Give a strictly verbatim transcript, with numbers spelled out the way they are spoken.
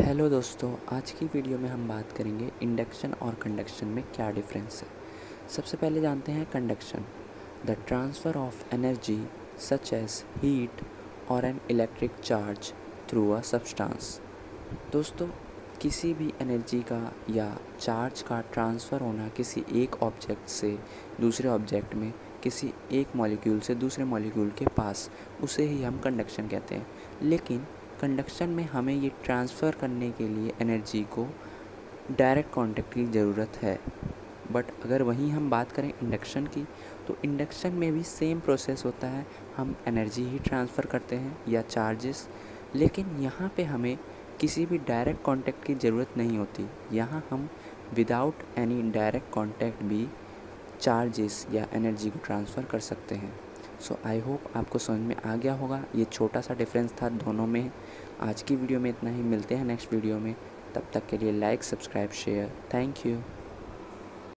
Hello दोस्तों, आज की वीडियो में हम बात करेंगे इंडक्शन और कंडक्शन में क्या डिफरेंस है। सबसे पहले जानते हैं conduction, the transfer of energy such as heat और an electric charge through a substance. दोस्तों, किसी भी एनर्जी का या चार्ज का ट्रांसफ़र होना किसी एक ऑब्जेक्ट से दूसरे ऑब्जेक्ट में, किसी एक मॉलिक्यूल से दूसरे मॉलिक्यूल के पास, उसे ही हम कंडक्शन कहते हैं। लेकिन कंडक्शन में हमें ये ट्रांसफ़र करने के लिए एनर्जी को डायरेक्ट कांटेक्ट की ज़रूरत है। बट अगर वहीं हम बात करें इंडक्शन की, तो इंडक्शन में भी सेम प्रोसेस होता है, हम एनर्जी ही ट्रांसफ़र करते हैं या चार्जेस। लेकिन यहाँ पे हमें किसी भी डायरेक्ट कांटेक्ट की ज़रूरत नहीं होती। यहाँ हम विदाउट एनी डायरेक्ट कांटेक्ट भी चार्जेस या एनर्जी को ट्रांसफ़र कर सकते हैं। सो आई होप आपको समझ में आ गया होगा। ये छोटा सा डिफरेंस था दोनों में। आज की वीडियो में इतना ही, मिलते हैं नेक्स्ट वीडियो में। तब तक के लिए like, subscribe, share. Thank you.